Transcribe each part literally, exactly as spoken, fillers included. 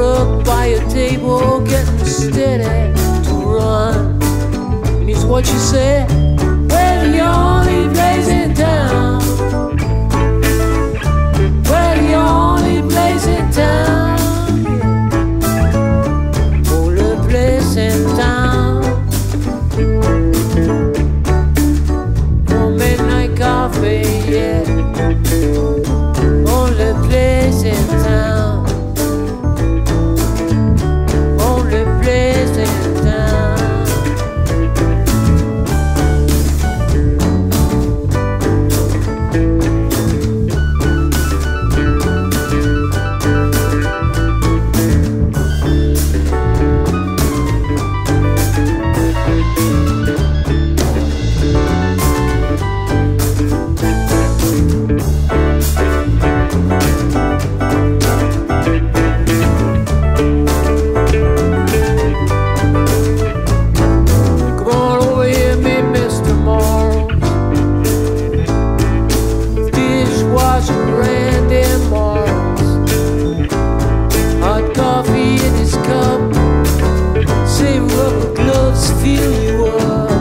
up by a table, getting steady to run. And he's what you say, well, the only place in town. Well, the only place in town. Only place in town. For midnight coffee, yeah. Only place in town. Only place in town. Fill you up.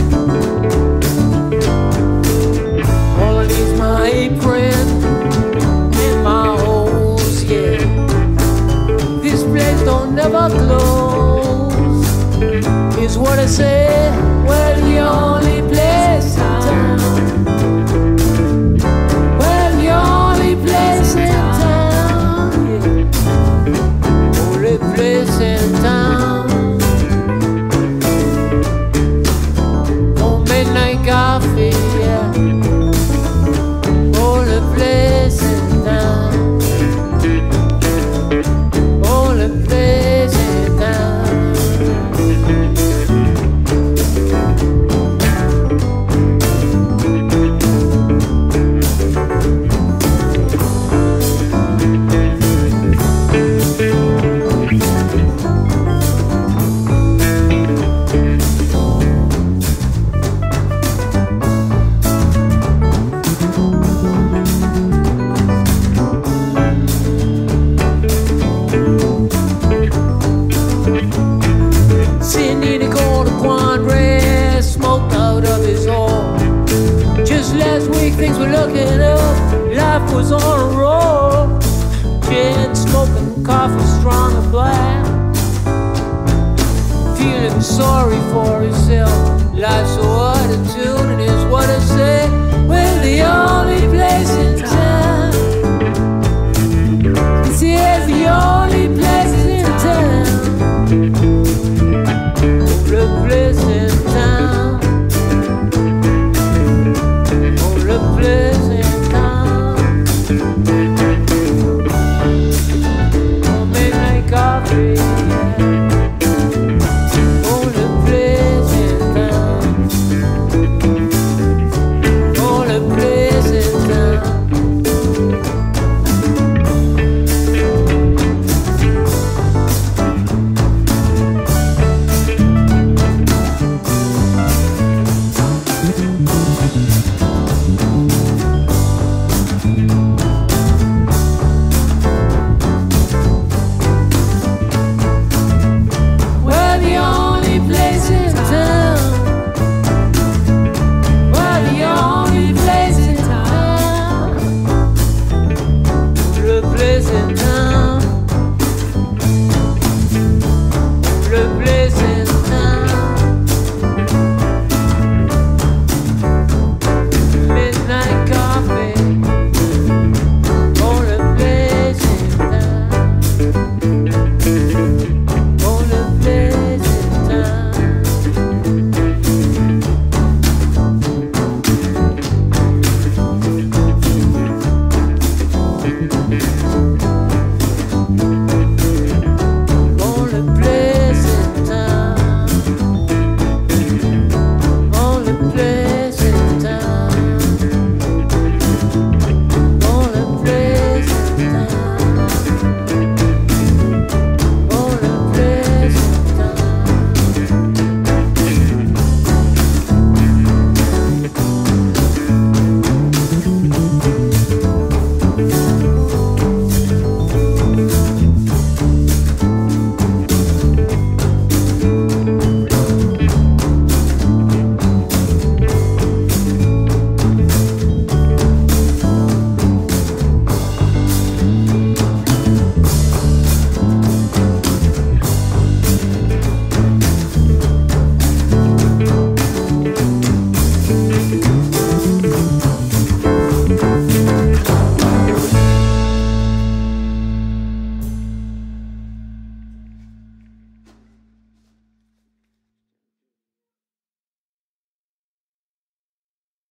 All I need's my apron and my hose, yeah. This place don't never close, is what I say. Well, the only place in town. Well, the only place in town, yeah. Only place in town. Midnight coffee, yeah. Only place in town. Only place in town. Last week things were looking up, life was on a roll. Gin, smoking coffee, strong and black. Feeling sorry for himself. Life's so out of tune, and is what I say. Well, the only place